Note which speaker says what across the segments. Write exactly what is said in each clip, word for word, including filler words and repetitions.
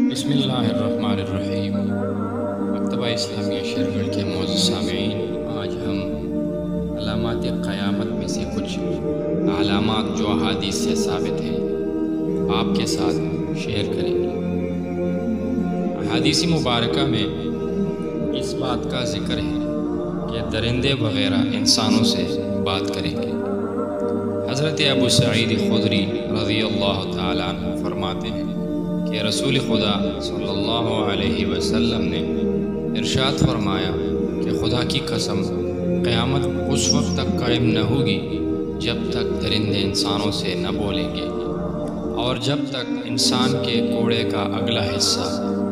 Speaker 1: بسم اللہ الرحمن الرحیم۔ مکتبہ اسلامیہ شیرگڑھ کے معزز سامعین، آج ہم علامات قیامت میں سے کچھ علامات جو احادیث سے ثابت ہیں آپ کے ساتھ شیئر کریں گے۔ احادیث مبارکہ میں اس بات کا ذکر ہے کہ درندے وغیرہ انسانوں سے بات کریں گے۔ حضرت ابو سعید خدری رضی اللہ تعالیٰ عنہ فرماتے ہیں کہ رسول خدا صلی اللہ علیہ وسلم نے ارشاد فرمایا کہ خدا کی قسم قیامت اس وقت تک قائم نہ ہوگی جب تک درندے انسانوں سے نہ بولیں گے، اور جب تک انسان کے کوڑے کا اگلا حصہ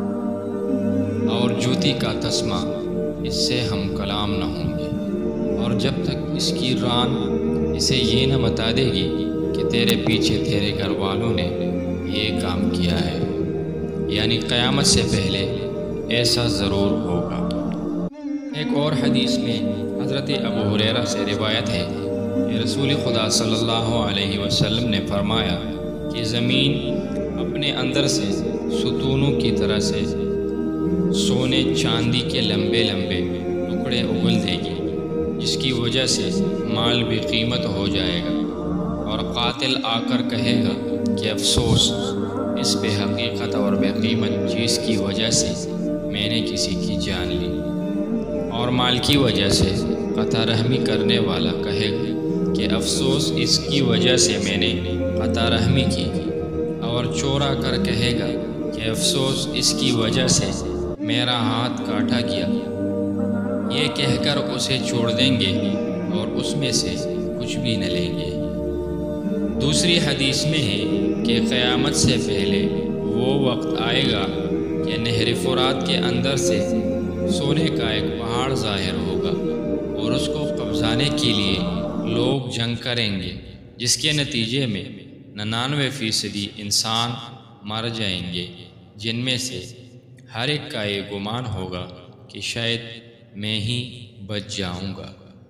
Speaker 1: اور جوتی کا تسمہ اس سے ہم کلام نہ ہوں گے، اور جب تک اس کی ران اسے یہ نہ بتا دے گی کہ تیرے پیچھے تیرے گھر والوں نے یہ کام کیا ہے، یعنی قیامت سے پہلے ایسا ضرور ہوگا۔ ایک اور حدیث میں حضرت ابو ہریرہ سے روایت ہے کہ رسول خدا صلی اللہ علیہ وسلم نے فرمایا کہ زمین اپنے اندر سے ستونوں کی طرح سے سونے چاندی کے لمبے لمبے ٹکڑے اگل دے گی، جس کی وجہ سے مال بھی قیمت ہو جائے گا، اور قاتل آ کر کہے گا کہ افسوس اس بے حقیقت اور بے قیمت چیز کی وجہ سے میں نے کسی کی جان لی، اور مال کی وجہ سے قطع رحمی کرنے والا کہے گا کہ افسوس اس کی وجہ سے میں نے قطع رحمی کی، اور چورا کر کہے گا کہ افسوس اس کی وجہ سے میرا ہاتھ کاٹا گیا۔ یہ کہہ کر اسے چھوڑ دیں گے اور اس میں سے کچھ بھی نہ لیں گے۔ دوسری حدیث میں ہے کہ قیامت سے پہلے وہ وقت آئے گا کہ نہر فرات کے اندر سے سونے کا ایک پہاڑ ظاہر ہوگا، اور اس کو قبضانے کے لیے لوگ جنگ کریں گے، جس کے نتیجے میں ننانوے فیصدی انسان مر جائیں گے، جن میں سے ہر ایک کا یہ گمان ہوگا کہ شاید میں ہی بچ جاؤں گا۔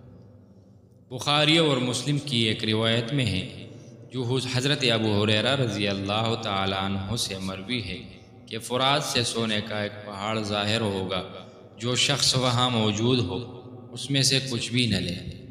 Speaker 1: بخاری اور مسلم کی ایک روایت میں ہے جو حضرت ابو ہریرہ رضی اللہ تعالیٰ عنہ سے مروی ہے کہ فرات سے سونے کا ایک پہاڑ ظاہر ہوگا، جو شخص وہاں موجود ہو اس میں سے کچھ بھی نہ لے۔